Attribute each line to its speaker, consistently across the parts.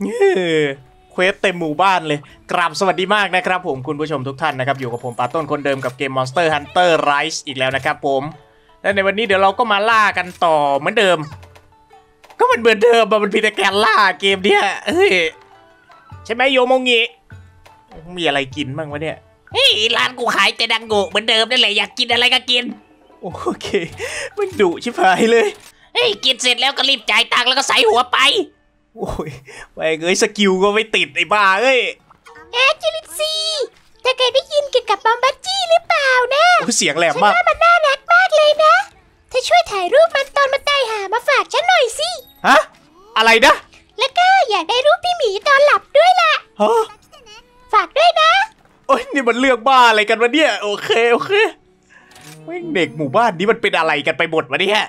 Speaker 1: เควสเต็มหมู่บ้านเลยกราบสวัสดีมากนะครับผมคุณผู้ชมทุกท่านนะครับอยู่กับผมปาต้นคนเดิมกับเกม Monster Hunter Rise อีกแล้วนะครับผมและในวันนี้เดี๋ยวเราก็มาล่ากันต่อเหมือนเดิมก็มันเหมือนเดิมมันเพียงแต่การล่าเกมเนี้ยใช่ไหมโยโมงิมีอะไรกินบ้างวะเนี่ย
Speaker 2: เฮ้ยร้านกูขายแต่ดังโง่เหมือนเดิมนั่นแหละอยากกินอะไรก็กิน
Speaker 1: โอเคมันดุชิบหายเลย
Speaker 2: เฮ้ยกินเสร็จแล้วก็รีบจ่ายตังค์แล้วก็ใส่หัวไป
Speaker 1: โอ้ยไปเอ้ยสกิลก็ไม่ติดไอ้บ้าเอ้ย
Speaker 3: จิลิซีเธอเคยได้ยินเกี่ยวกับบอมบัตจี้หรือเปล่านะ
Speaker 1: เสียงแหลมมาก
Speaker 3: ฉันว่ามันน่ารักมากเลยนะเธอช่วยถ่ายรูปมันตอนมันตายหามาฝากฉันหน่อยสิ
Speaker 1: ฮะอะไรนะ
Speaker 3: แล้วก็อยากได้รูปพี่หมีตอนหลับด้วยล่ะ
Speaker 1: ฮะ
Speaker 3: ฝากด้วยนะ
Speaker 1: โอ้ยนี่มันเรื่องบ้าอะไรกันวะเนี่ยโอเคเด็กหมู่บ้านนี้มันเป็นอะไรกันไปหมดวะเนี่ย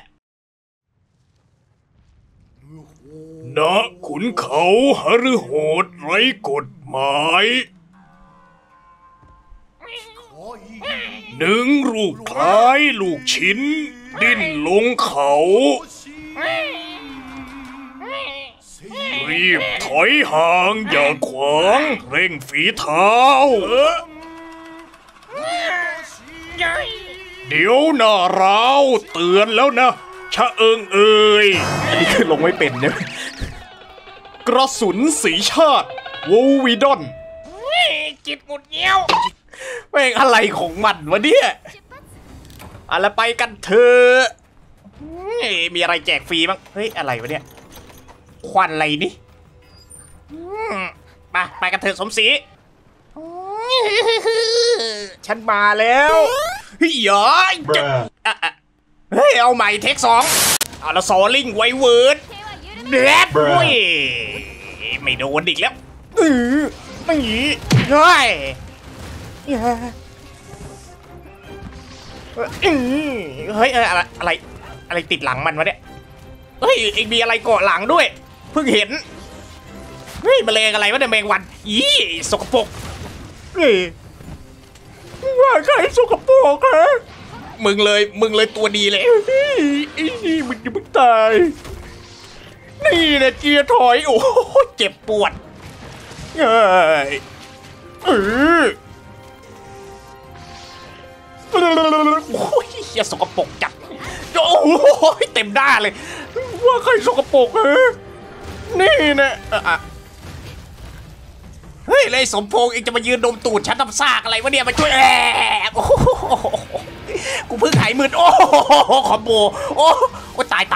Speaker 4: ณขุนเขาหฤโหดไร้กฎหมายดึงลูกคล้ายลูกชิ้นดิ้นลงเขารีบถอยห่างอย่าขวางเร่งฝีเท้าเดี๋ยวหน้าร้าวเตือนแล้วนะชะเอิงเอ่ย
Speaker 1: อันนี้คือลงไม่เป็นเนี่ยกระสุนสีชาติวูวีดอน
Speaker 2: จิตหมุดเงี้ยว
Speaker 1: แม่งอะไรของมันวะเนี่ยอะไรไปกันเถอะมีอะไรแจกฟรีบ้างเฮ้ยอะไรวะเนี่ยควันอะไรนี่ไปกันเถอะสมศรีฉันมาแล้วเฮ้ยเฮ้ยเอาใหม่เทค2เอาละซอลิงไวเวิร์ดแบล็ดเว้ยไม่โดนอีกแล้วไม่หนีเฮ้ยอะไรติดหลังมันวะเนี่ยเฮ้ยเอ็งมีอะไรเกาะหลังด้วยเพิ่งเห็นเฮ้ยแมลงอะไรวะเนี่ยแมงวันอีสกปรกว่าใครสกปรกฮะมึงเลยตัวดีเลยนี่มึงจะมึงตายนี่นะเกียร์ถอยโอ้เจ็บปวดเฮ้ยโอ้ยอย่าสกปรกจัดโอ้ยเต็มหน้าเลยว่าใครสกปรกฮะนี่นะเฮ้ยเลยสมพงษ์เองจะมายืนดมตูดฉันทำซากอะไรวะเนี่ยมาช่วยกูเพิ่งหายมืดโอ้คอมโบโอ้ตาย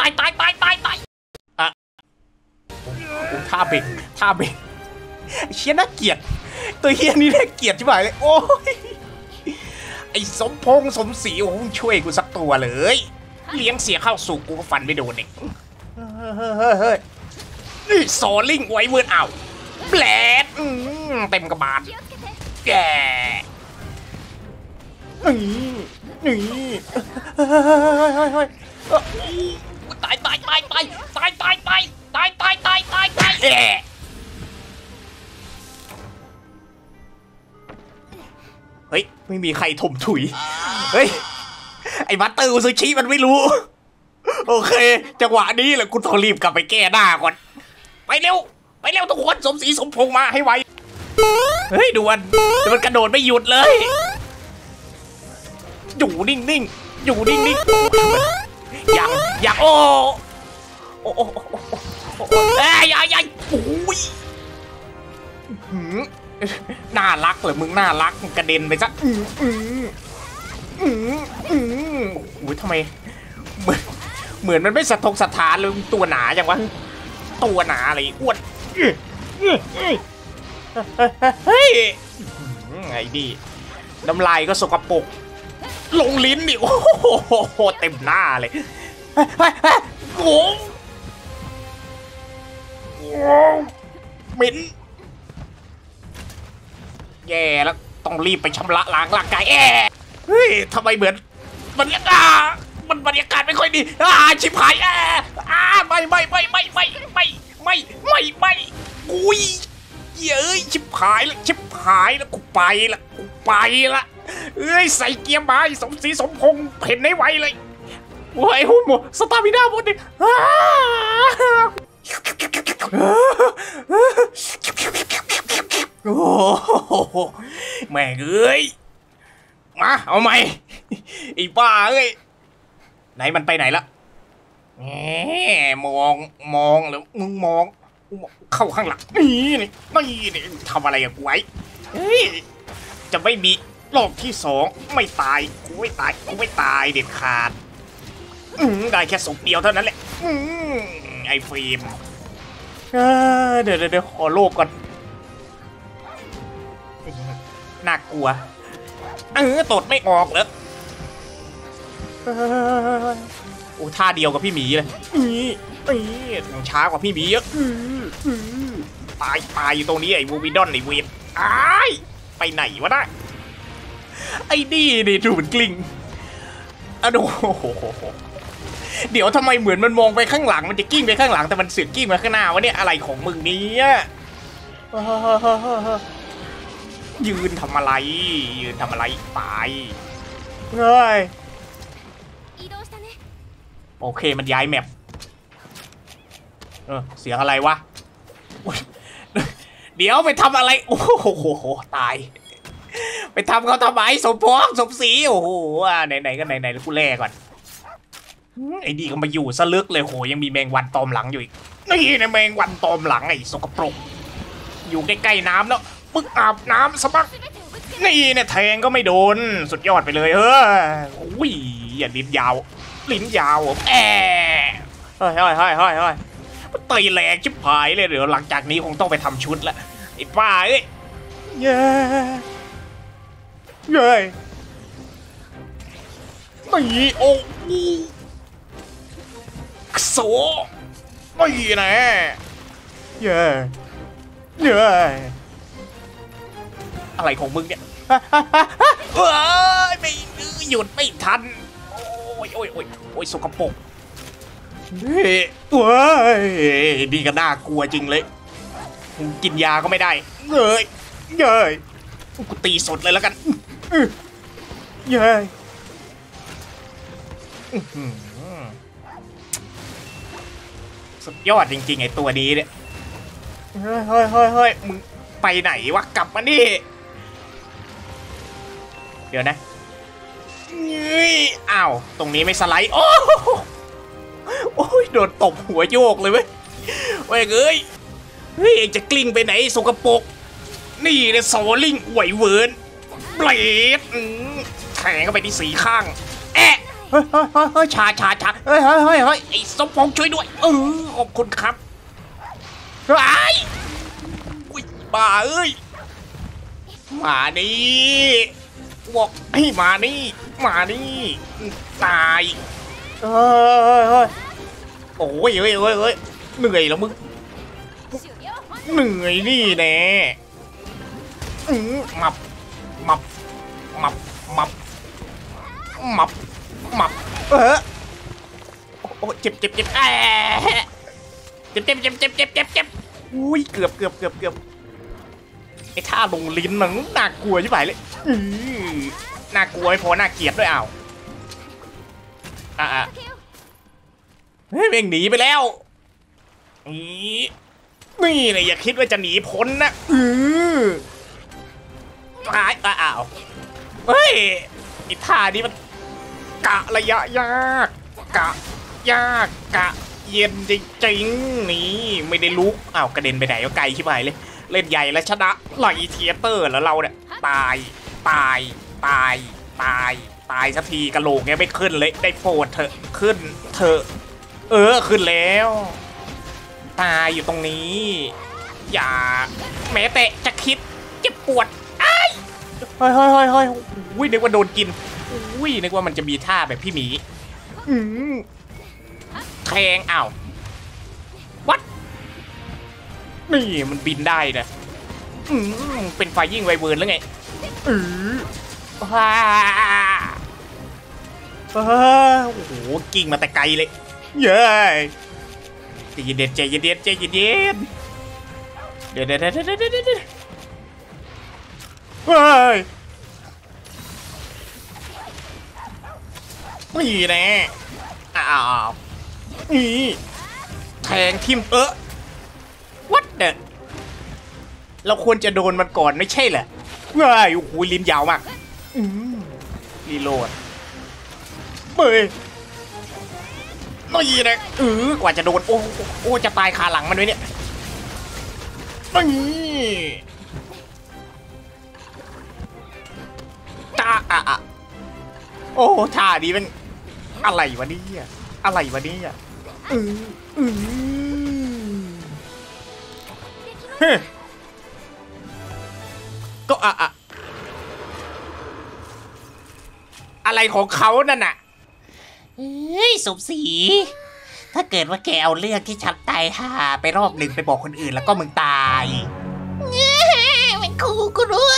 Speaker 1: ท่าเบรกเชี่ยน่าเกลียดตัวเฮียนี่น่าเกลียดชิบหายเลยโอ้ยไอ้สมพงษ์สมศรีโอ้ช่วยกูสักตัวเลยเลี้ยงเสียเข้าสู่กูก็ฟันไม่โดนเด็กนี่ซอลิงไว้เวิร์ดเอาแบลดเต็มกระบาลแกนี่ตายเฮ้ยไม่มีใครถมถุยเฮ้ยไอ้มัตเตอร์ซูชิมันไม่รู้โอเคจังหวะนี้แหละกูต้องรีบกลับไปแก้หน้าก่อนไปเร็วทุกคนสมศรีสมพงษ์มาให้ไวเฮ้ยด่วนแต่มันกระโดดไม่หยุดเลยอยู่นิ่งอย่างโอ้อย่าโอ้ยน่ารักเหรอมึงน่ารักกระเด็นไปซะโอ้ยทำไมเหมือนมันไม่สะทกสถานเลยตัวหนาจังวะตัวหนาอะไรอ้วนเฮ้ยไอ้ดิน้ำลายก็สกปรกลงลิ้นดิโอ้โหเต็มหน้าเลยโอ้เหม็นแย่แล้วต้องรีบไปชำระล้างร่างกายเฮ้ยทำไมเหมือนบรรยากาศไม่ค่อยดีชิบหายไม่อุ้ยเย้ยชิบหายแล้วกูไปละเอ้ยใส่เกียร์มาสมศรีสมพงษ์เห็นให้ไวเลยโอ้ยหุ่นหมดสตามิน่าหมดดิโอ้โหแม่งเอ้ยมาเอาใหม่ไอ้บ้าเอ้ยไหนมันไปไหนละแหมมองแล้วมึงมองเข้าข้างหลังนี่ทำอะไรกับกูไว้เฮ้ยจะไม่มีรอบที่สองไม่ตายกูไม่ตายเด็ดขาดได้แค่ศพเดียวเท่านั้นแหละไอ้ฟิล์มเดี๋ยวขอโลกก่อนน่ากลัวตดไม่ออกเหรอโอ้ท่าเดียวกับพี่หมีเลยช้ากว่าพี่หมีเยอะตายอยู่ตรงนี้ไอ้วูวิดอนไอ้เวฟไปไหนวะน่ะไอ้นี่ดูเหมือนกลิ้งโอ้โหเดี๋ยวทำไมเหมือนมันมองไปข้างหลังมันจะกิ้งไปข้างหลังแต่มันเสือกกิ้งไปข้างหน้าวะเนี่ยอะไรของมึงเนี่ยยืนทำอะไรตายเฮ้ยโอเคมันย้ายแมปเสียงอะไรวะเดี๋ยวไปทำอะไรโอ้โหตายไปทำเขาทำไมสมพงษ์สมศรีโอ้โหไหนก็ไหนแล้วกูแลก่อนไอ้ดีก็มาอยู่ซะลึกเลยโหยังมีแมงวันตอมหลังอยู่อีกนี่นะแมงวันตอมหลังไอ้สกปรกอยู่ใกล้ๆน้ำแล้วปึ๊กอาบน้ำสมักนี่เนี่ยแทงก็ไม่โดนสุดยอดไปเลยอุ้ยอย่าลิ้นยาวเฮ้ยตีแรงชิบหายเลยเดี๋ยวหลังจากนี้คงต้องไปทำชุดละไอ้ป้าเอ้ยเย้ตีโอ้โสไม่นะเย้อะไรของมึงเนี่ยไม่หยุดไม่ทันโอ้ยสกปรกดีก็น่ากลัวจริงเลยกินยาก็ไม่ได้เย้ยกูตีสดเลยแล้วกันเย้ยสุดยอดจริงๆไอ้ตัวนี้เนี่ยเฮ้ยมึงไปไหนวะกลับมานี่เดี๋ยวนะอ้าวตรงนี้ไม่สไลด์โอ้ยโดนตบหัวโยกเลยเว้ยเฮ้ยเองจะกลิ้งไปไหนสกปรกนี่เนี่ยโซลิ่งไหวเวิร์นเบลดแทงเข้าไปที่สีข้างเฮ้ยชาเฮ้ยไอ้สมพงษ์ช่วยด้วยขอบคุณครับอุ้ยบ้าเอ้ยมานี่บอกให้มานี่ตายเฮ้ยโอ้ยเหนื่อยแล้วมึงเหนื่อยนี่แน่มับโอ้เจ็บอุ้ยเกือบไอ้ท่าลงลิ้นมันน่ากลัวใช่ไหมเลยน่ากลัวไม่พอน่าเกลียดด้วยเฮ้ยแม่งหนีไปแล้วนี่เลยอย่าคิดว่าจะหนีพ้นนะตายเฮ้ยไอ้ท่านี้มันกะระยะยากกะเย็นจริงๆนี่ไม่ได้ลุกกระเด็นไปไหนก็ไกลชิบหายเลยเล่นใหญ่แล้วชนะไหลเทียเตอร์แล้วเราเนี่ยตายสักทีกระโหลกเนี่ยไม่ขึ้นเลยได้โปรดเถอะขึ้นขึ้นแล้วตายอยู่ตรงนี้อย่าแม้แต่จะคิดเจ็บปวดเฮ้ยนึกว่าโดนกินนึกว่ามันจะมีท่าแบบพี่หมีแทงวัดนี่มันบินได้นะเป็นไฟยิ่งไวเวิร์นแล้วไงโอ้โหกิ่งมาแต่ไกลเลยเย้ใจเย็นเดี๋ยวเฮ้ยนี่แน่นี่แทงทิมวัดเด็ดเราควรจะโดนมันก่อนไม่ใช่เหรอว้ายโอ้โหลิ้นยาวมากรีโหลดเฮ้ยนี่นะกว่าจะโดนโอ้จะตายคาหลังมันไว้เนี่ยนี่ตาโอ้ท่าดีมันอะไรวะเนี่ยอะไรวะเนี่ยก็อะไรของเขานั่นน่ะ
Speaker 2: เฮ้ยสมศรีถ้าเกิดว่าแกเอาเรื่องที่ฉันตายห่าไปรอบหนึ่งไปบอกคนอื่นแล้วก็มึงตายมันขู่กูด้วย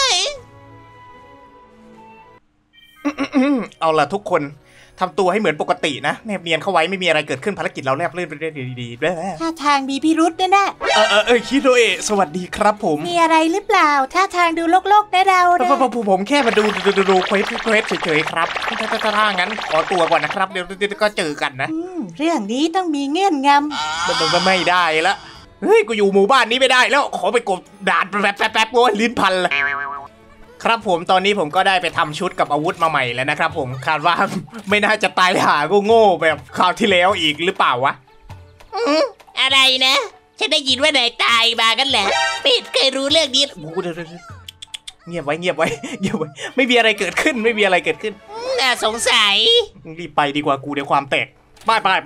Speaker 1: เอาล่ะทุกคนทำตัวให้เหมือนปกตินะแนบเนียนเข้าไว้ไม่มีอะไรเกิดขึ้นภารกิจเราแนบเลื่อนไปได้ดีๆด้วย
Speaker 3: ท่าทางมีพิรุษนะน่ะ
Speaker 1: คิโดเอะสวัสดีครับผม
Speaker 3: มีอะไรหรือเปล่าท่าทางดูโลกๆนะเรานะ
Speaker 1: ผมแค่มาดูเควสเฉยๆครับถ้างั้นขอตัวก่อนนะครับเดี๋ยวก็เจอกันนะ
Speaker 3: เรื่องนี้ต้องมีเงื่อนงำ
Speaker 1: ไม่ได้ละเฮ้ยกูอยู่หมู่บ้านนี้ไม่ได้แล้วขอไปกบด่านแป๊บโอ้ยลิ้นพันเลยครับผมตอนนี้ผมก็ได้ไปทำชุดกับอาวุธมาใหม่แล้วนะครับผมคาดว่าไม่น่าจะตายหาโง่แบบคราวที่แล้วอีกหรือเปล่าวะ
Speaker 2: อะไรนะฉันได้ยินว่านายตายมากันแหละไม่เคยรู้เรื่องนี้
Speaker 1: เงียบไว้ไม่มีอะไรเกิดขึ้น
Speaker 2: น่าสงสัย
Speaker 1: รีบไปดีกว่ากูเดี๋ยวความแตกไป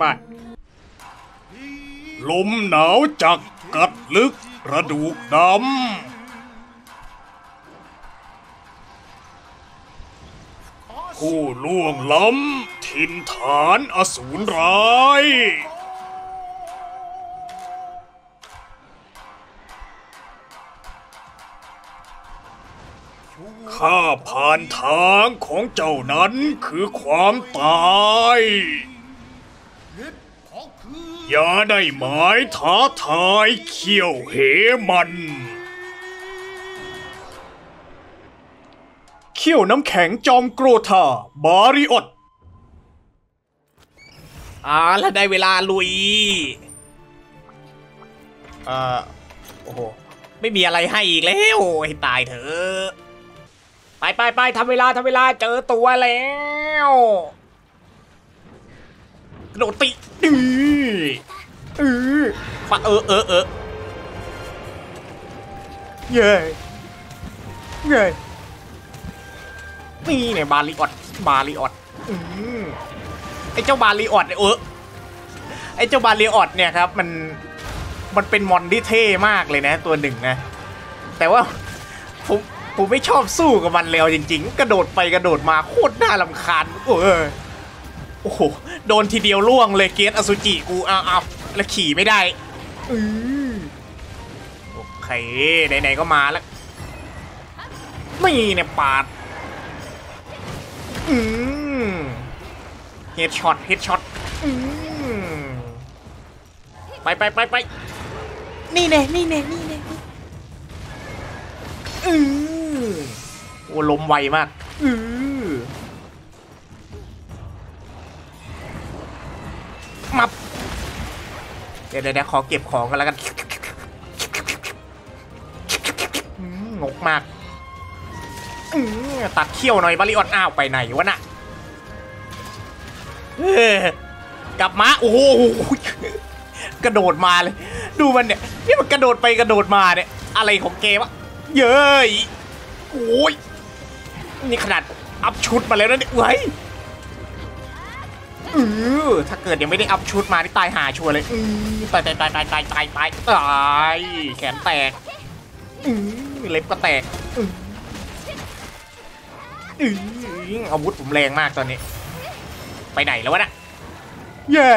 Speaker 4: ลมหนาวจักกัดลึกกระดูกดำผู้ล่วงล้ำถิ่นฐานอสูรร้ายข้าผ่านทางของเจ้านั้นคือความตายอย่าได้หมายท้าทายเขี้ยวเหมันเขี้ยวน้ำแข็งจอมโกรธาบาริออด
Speaker 1: แล้วได้เวลาลุยโอ้โหไม่มีอะไรให้อีกแล้วให้ตายเถอะไปทำเวลาเจอตัวแล้วกระโดดติปะเย้นี่เนี่ยบาริออดไอ้เจ้าบาริออดเนี่ยไอ้เจ้าบาริออดเนี่ยครับมันเป็นมอนที่เท่มากเลยนะตัวหนึ่งนะแต่ว่าผมไม่ชอบสู้กับมันแล้วจริงๆกระโดดไปกระโดดมาโคตรน่ารำคาญโอ้โหโดนทีเดียวล่วงเลยเกตอสุจิกูเอาแล้วขี่ไม่ได้โอเคไหนๆก็มาแล้วไม่เนี่ยปาดเฮดช็อตไปนี่เน่โอ้ลมไวมากมาเดี๋ยวขอเก็บของกันแล้วกันงกมากตัดเขี้ยวหน่อยบาริออดอ้าวไปไหนวะน่ะกลับมาโอ้โหกระโดดมาเลยดูมันเนี่ยนี่มันกระโดดไปกระโดดมาเนี่ยอะไรของเกมวะเย้ยโอ้ยนี่ขนาดอัพชุดมาแล้วนะเนี่ยเว้ยถ้าเกิดยังไม่ได้อัพชุดมานี่ตายหาชัวร์เลยตายแขนแตกเล็บก็แตกอาวุธผมแรงมากตอนนี้ไปไหนแล้ววะน่ะเย้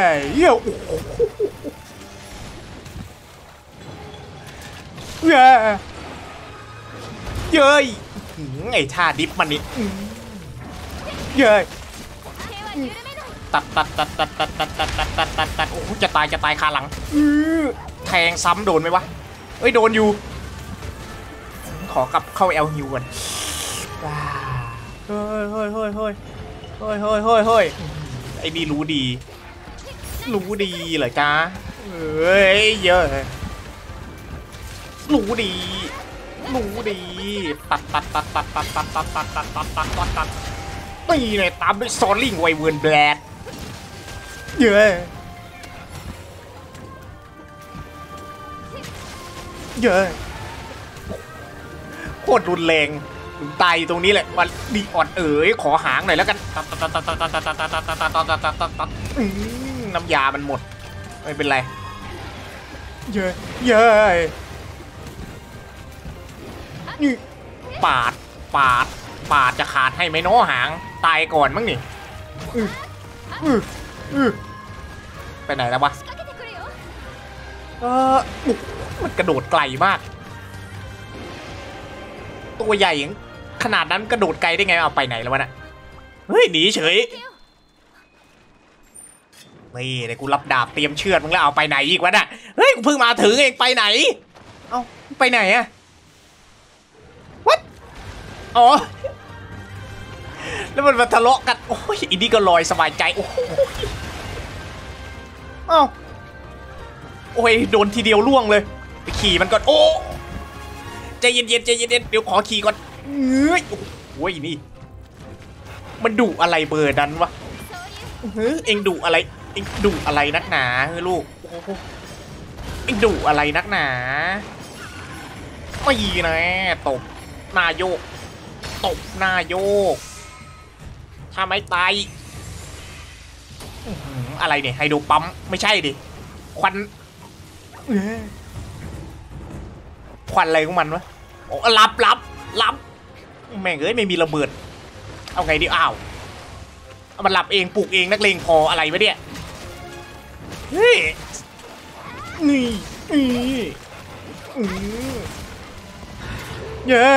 Speaker 1: เย้ยไอ้ท่าดิฟมันนี่เย้ยตัดโอ้จะตายคาหลังแทงซ้ำโดนไหมวะเอ้ยโดนอยู่ขอกลับเข้าเอลฮิวกันเฮ้ยไอ้นี่รู้ดีเหรอจ๊ะเฮ้ยเยอะรู้ดีหนูดีตัดตีเลยตามด้วยซอลลิงไวเวิร์นแบลดเย้โคตรรุนแรงตายตรงนี้แหละวันดีอ่อนขอหางหน่อยแล้วกันน้ำยามันหมดไม่เป็นไรเย้นี่ปาดจะขาดให้ไหมน้อหางตายก่อนมั้งนี่ไปไหนแล้ววะมันกระโดดไกลมากตัวใหญ่ขนาดนั้นกระโดดไกลได้ไงเอาไปไหนแล้ววะน่ะเฮ้ยหนีเฉยนี่เดี๋ยวกูรับดาบเตรียมเชือดมึงแล้วเอาไปไหนอีกวะน่ะเฮ้ยกูเพิ่งมาถึงเองไปไหนเอ้าไปไหนอะอ๋อแล้วมันมาทะเลาะกันโอ้ยอีนี่ก็ลอยสบายใจโอ้โหอ้าวโอ้ยโดนทีเดียวล่วงเลยไปขี่มันก่อนโอ้ใจเย็นเดี๋ยวขอขี่ก่อนโอ้ยนี่มันดุอะไรเบอร์นั้นวะเอ็งดุอะไรนักหนาเฮ้ยลูกเอ็งดุอะไรนักหนาไม่นะตบหน้าโยกถ้าไม่ตายอะไรเนี่ยไฮโดรปั๊มไม่ใช่ดิควันอะไรของมันวะโอ้รับแม่งเอ้ยไม่มีระเบิดเอาไงดิอ้าวเอามันหลับเองปลุกเองนักเลงพออะไรวะเนี่ยเฮ้ยนี่เย้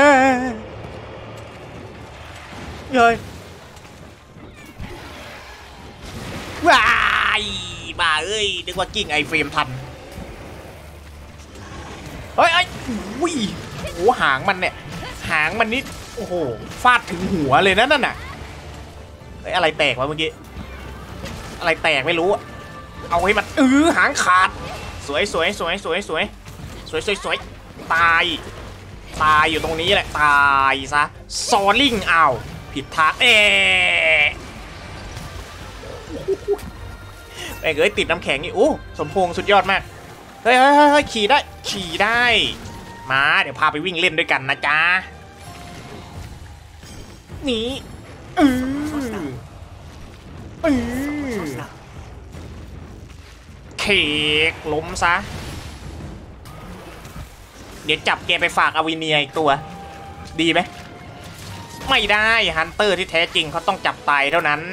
Speaker 1: ว้ายบ้าเอ้ยนึกว่ากิ้งไอเฟรมทันเฮ้ยอุ้ยโอ้หางมันเนี่ยหางมันนี่โอ้โหฟาดถึงหัวเลยนั่นน่ะเฮ้ยอะไรแตกวะเมื่อกี้อะไรแตกไม่รู้เอาให้มันหางขาดสวยตายอยู่ตรงนี้แหละตายซะซอลลิงอ้าวผิดทางแม่งเอ้ยติดน้ำแข็งนี่โอ้สมพงษ์สุดยอดมากเฮ้ยขี่ได้มาเดี๋ยวพาไปวิ่งเล่นด้วยกันนะจ๊ะนี่เค้กล้มซะเดี๋ยวจับแกไปฝากอวิเนียอีกตัวดีไหมไม่ได้ฮันเตอร์ที่แท้จริงเขาต้องจับตายเท่านั้น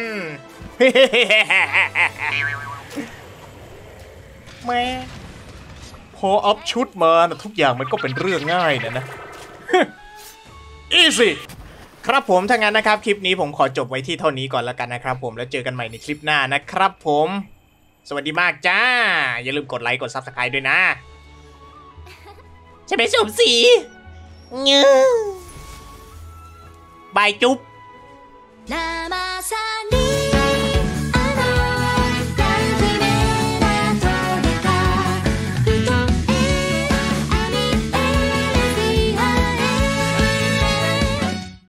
Speaker 1: แม่พออัพชุดมาทุกอย่างมันก็เป็นเรื่องง่ายนะ อีซี่ครับผมถ้างั้นนะครับคลิปนี้ผมขอจบไว้ที่เท่านี้ก่อนแล้วกันนะครับผมแล้วเจอกันใหม่ในคลิปหน้านะครับผมสวัสดีมากจ้าอย่าลืมกดไลค์กด Subscribe ด้วยนะใช่ไหมสมศรีบายจุ๊บ